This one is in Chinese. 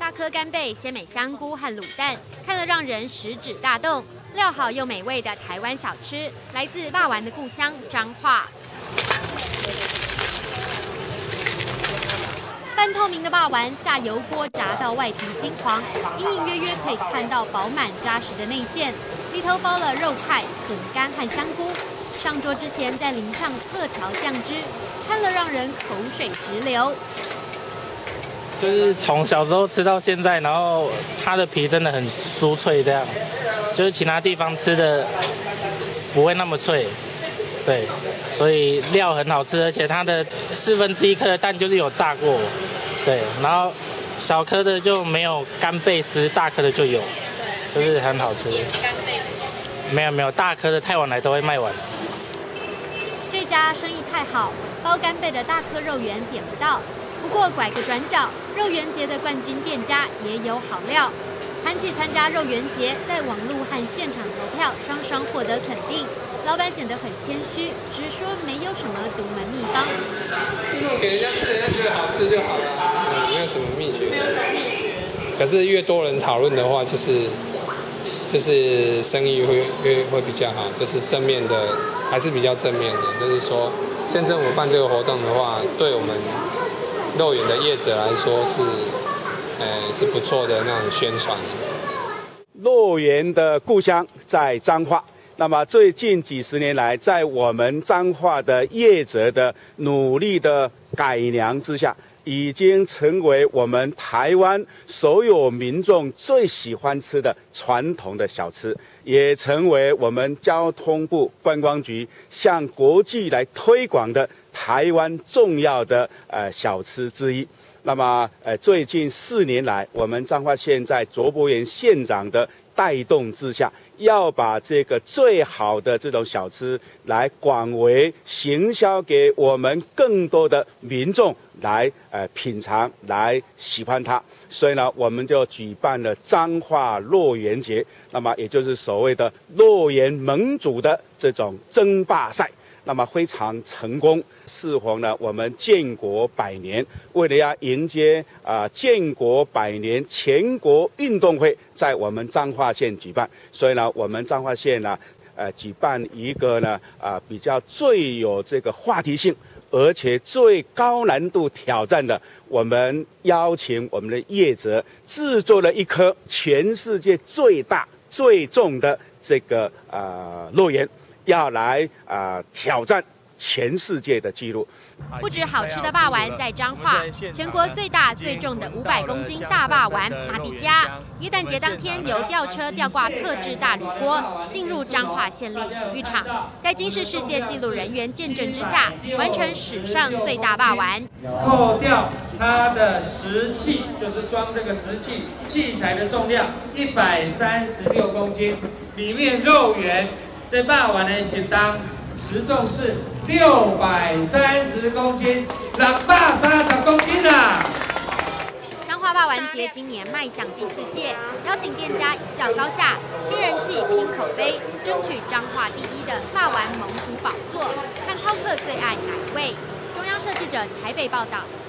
大颗干贝、鲜美香菇和卤蛋，看了让人食指大动。料好又美味的台湾小吃，来自霸王的故乡彰化。半透明的霸王下油锅炸到外皮金黄，隐隐约约可以看到饱满扎实的内馅，里头包了肉块、笋干和香菇。上桌之前再淋上特调酱汁，看了让人口水直流。 就是从小时候吃到现在，然后它的皮真的很酥脆，这样，就是其他地方吃的不会那么脆，对，所以料很好吃，而且它的1/4颗的蛋就是有炸过，对，然后小颗的就没有干贝丝，大颗的就有，就是很好吃。没有，大颗的太晚来都会卖完。 这家生意太好，包干贝的大颗肉圆点不到。不过拐个转角，肉圆节的冠军店家也有好料。谈起参加肉圆节，在网络和现场投票双双获得肯定。老板显得很谦虚，只说没有什么独门秘方。 就弄给人家吃，人家觉得好吃就好了，没有什么秘诀。没有什么秘诀。可是越多人讨论的话，就是生意会比较好，就是正面的，还是比较正面的。就是说，县政府办这个活动的话，对我们肉圆的业者来说是不错的那种宣传。 肉圆的故乡在彰化，那么最近几十年来，在我们彰化的业者的努力的改良之下，已经成为我们台湾所有民众最喜欢吃的传统的小吃，也成为我们交通部观光局向国际来推广的台湾重要的小吃之一。那么最近4年来，我们彰化县在卓博源县长的带动之下，要把这个最好的这种小吃来广为行销给我们更多的民众来品尝，来喜欢它。所以呢，我们就举办了彰化肉圆节，那么也就是所谓的肉圆盟主的这种争霸赛。那么非常成功，适逢呢我们建国100年，为了要迎接建国100年全国运动会在我们彰化县举办，所以呢我们彰化县呢举办一个呢比较最有这个话题性，而且最高难度挑战的，我们邀请我们的业者制作了一颗全世界最大最重的这个肉圆。要来挑战全世界的纪录。 不止好吃的霸王在彰化，全国最大最重的500公斤大霸王马蒂加，耶诞节当天由吊车吊挂特制大铝锅进入彰化县立体育场，在金氏世界纪录人员见证之下，完成史上最大霸王。 扣掉它的食器，就是装这个食器器材的重量136公斤，里面肉圆。这霸王的食当实重是630公斤，630公斤啊！ 彰化霸王节今年迈向第4届，邀请店家一较高下，拼人气、拼口碑，争取彰化第1的霸王盟主宝座。看饕客最爱哪一位？中央社记者台北报道。